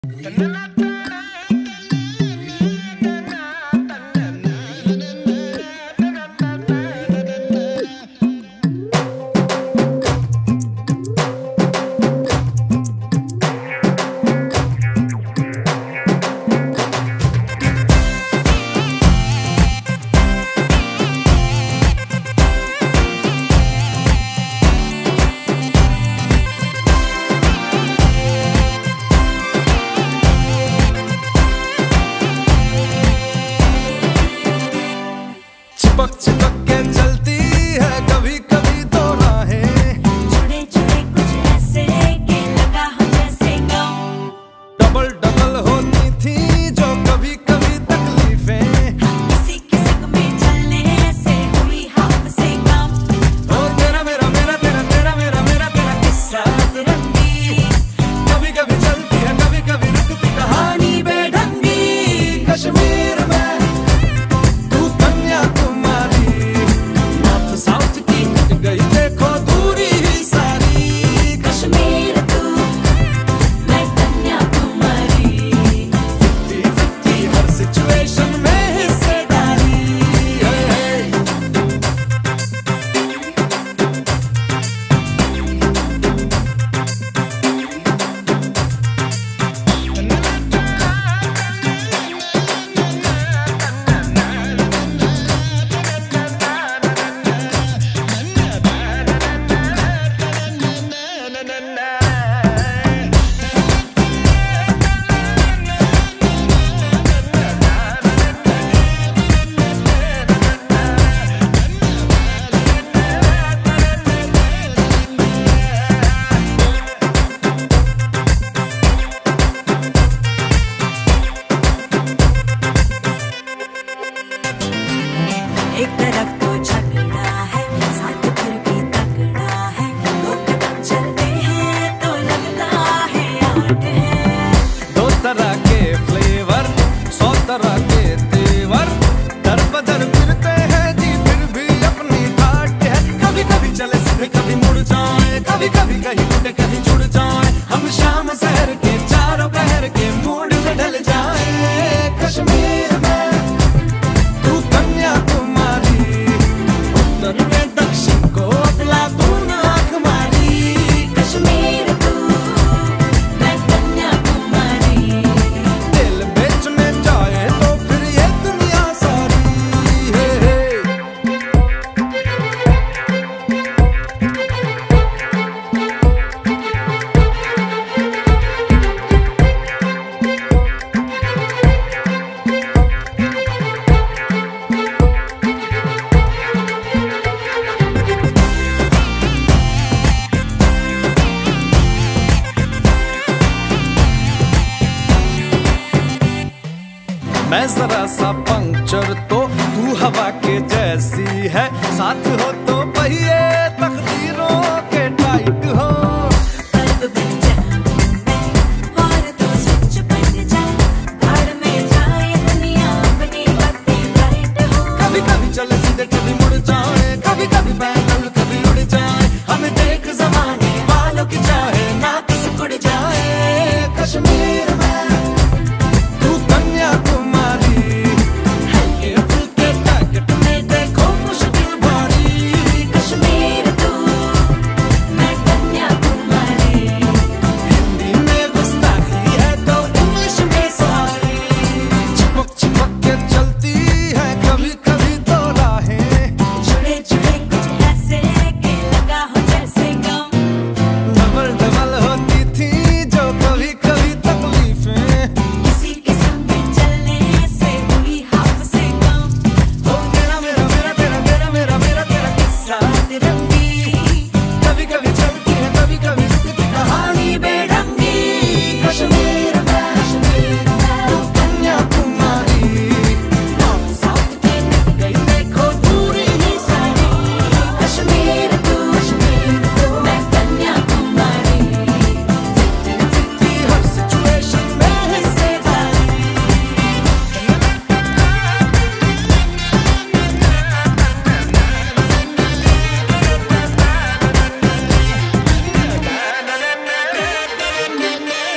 चिपक चिपक के चलती है कभी कभी तो राहें, जुड़े जुड़े कुछ ऐसे के लगा हम जैसे गाँव। डबल डबल होती थी जो कभी कभी तकलीफें, किसी किसी में चलने से हुई हमसे कम। ओ तेरा मेरा मेरा तेरा तेरा मेरा मेरा तेरा किस्सा रंगी कभी कभी चलती है कभी कभी रुकती कहानी बेढंगी। कश्मीर में तू कन्याकुमारी, नॉर्थ साउथ की कट गई देखो दूरी ही सारी। कश्मीर तू मैं कन्याकुमारी, 50-50 हर सिचुएशन में हिस्सेदारी। एक तरफ तो झगड़ा है साथ फिर भी तगड़ा है। दो कदम चलते हैं तो लगता है आठ है। दो तरह के फ्लेवर 100 तरह के तेवर, दर बदर फिरते हैं जी फिर भी अपनी ठाट है। कभी कभी चले सीधे कभी मुड़ जाए, कभी कभी कहीं टूटे कहीं जुड़ जाए। हम शाम शहर के चारों पहर के मूड में ढल जाए। कश्मीर में तू कन्याकुमारी, उत्तर में दक्षिण को अफलातून आंख मारी। कश्मीर तू मैं कन्याकुमारी, दिल बेचने जाए तो फिर ये दुनिया सारी। मैं जरा सा पंक्चर तो तू हवा के जैसी है, साथ हो तो पहिए